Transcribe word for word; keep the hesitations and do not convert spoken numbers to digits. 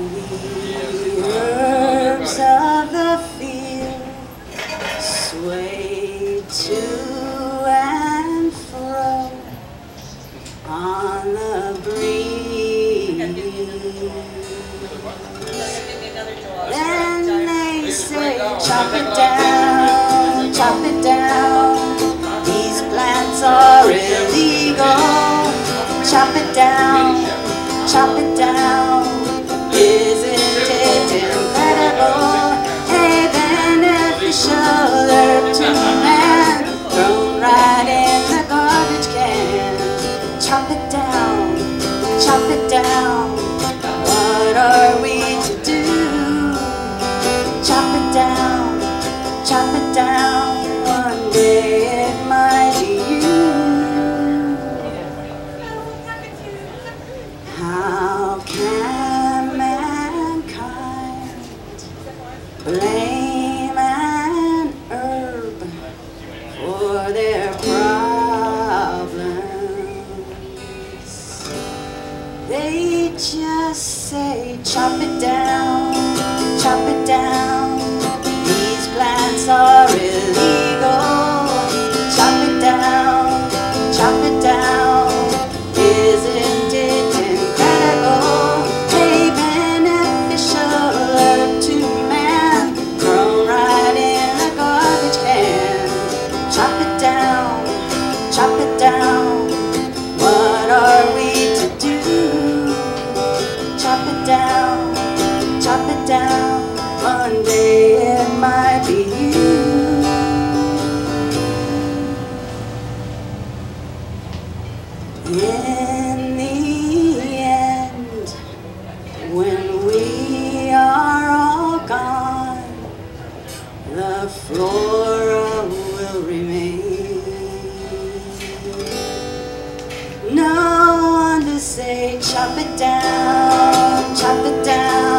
The herbs of the field sway to and fro on the breeze. Then they say, chop it down, chop it down. These plants are illegal. Chop it down, chop it down. Isn't it incredible? A beneficial herb to man, thrown right in the garbage can. Chop it down, chop it down. What are we to do? Chop it down, chop it down. One day it might be you. How can mankind blame an herb for their problems? They just say, chop it down, chop it down. These plants are illegal. Chop it down, chop it down. Isn't it incredible? A beneficial herb to man, thrown right in a garbage can. Chop it down, chop it down. What are we to do? Chop it down, chop it down. One day it might be you. In the end, when we are all gone, the flora will remain. No one to say, chop it down, chop it down.